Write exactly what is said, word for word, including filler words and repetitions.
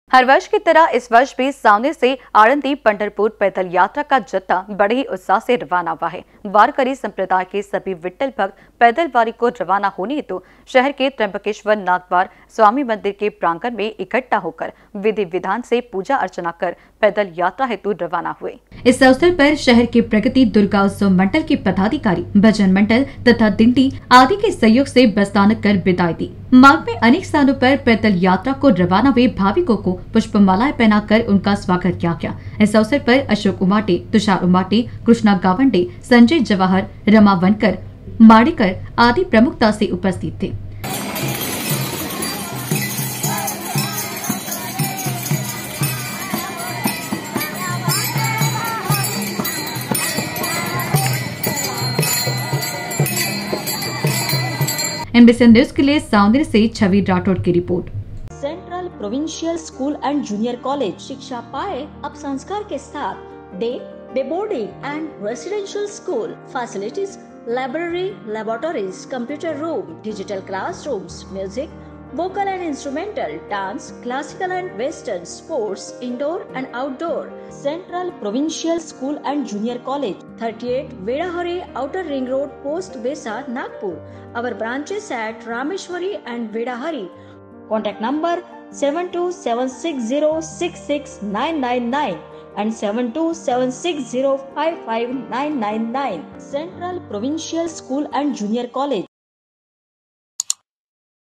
हर वर्ष की तरह इस वर्ष भी सावनी से आळंदी पंढरपुर पैदल यात्रा का जत्था बड़े ही उत्साह से रवाना हुआ है। वारकरी संप्रदाय के सभी विट्ठल भक्त पैदल वारी को रवाना होने हेतु तो शहर के त्र्यंबकेश्वर नाथद्वार स्वामी मंदिर के प्रांगण में इकट्ठा होकर विधि विधान से पूजा अर्चना कर पैदल यात्रा हेतु रवाना हुए। इस अवसर पर शहर के प्रगति दुर्गा उत्सव मंडल के पदाधिकारी, भजन मंडल तथा दिंडी आदि के सहयोग से बस्तानक कर विदाई दी। मार्ग में अनेक स्थानों पर पैदल यात्रा को रवाना हुए भाविकों को पुष्पमालाएं पहनाकर उनका स्वागत किया गया। इस अवसर पर अशोक उमाटे, तुषार उमाटे, कृष्णा गावंडे, संजय जवाहर, रमा वनकर, माड़ेकर आदि प्रमुखता से उपस्थित थे। एनबीसी न्यूज के लिए सावनी से छवि राठौड़ की रिपोर्ट। Central provincial school and junior college शिक्षा पाए अब संस्कार के साथ। Day day boarding and residential school facilities, library, laboratories, computer room, digital classrooms, music, vocal and instrumental, dance, classical and western, sports, indoor and outdoor. Central Provincial School and Junior College, thirty-eight Vedahari Outer Ring Road, Post Besa, Nagpur. Our branches at Rameshwari and Vedahari. Contact number seven two seven six zero six six nine nine nine and seven two seven six zero five five nine nine nine. Central Provincial School and Junior College.